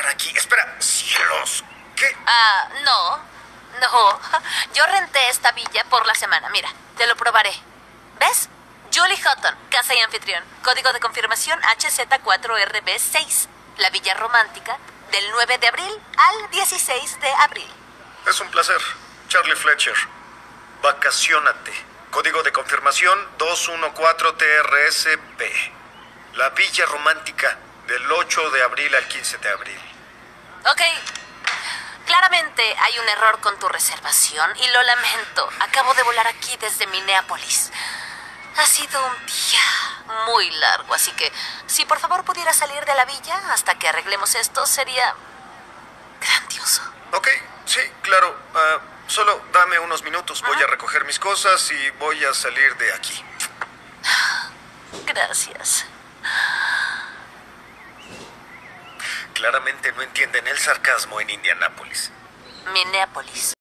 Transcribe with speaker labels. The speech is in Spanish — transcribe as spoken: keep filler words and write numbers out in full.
Speaker 1: para aquí. Espera, cielos. ¿Qué?
Speaker 2: Ah, no. No. Yo renté esta villa por la semana. Mira, te lo probaré. ¿Ves? Julie Houghton, casa y anfitrión. Código de confirmación H Z cuatro R B seis. La villa romántica del nueve de abril al dieciséis de abril.
Speaker 1: Es un placer. Charlie Fletcher. Vacaciónate. Código de confirmación dos uno cuatro T R S P. La villa romántica del ocho de abril al quince de abril.
Speaker 2: Ok. Claramente hay un error con tu reservación y lo lamento. Acabo de volar aquí desde Minneapolis. Ha sido un día muy largo, así que si por favor pudiera salir de la villa hasta que arreglemos esto, sería grandioso.
Speaker 1: Ok, sí, claro. Uh, solo dame unos minutos. Voy
Speaker 2: Ajá.
Speaker 1: a recoger mis cosas y voy a salir de aquí.
Speaker 2: Gracias.
Speaker 1: Claramente no entienden el sarcasmo en Indianápolis.
Speaker 2: Minneapolis.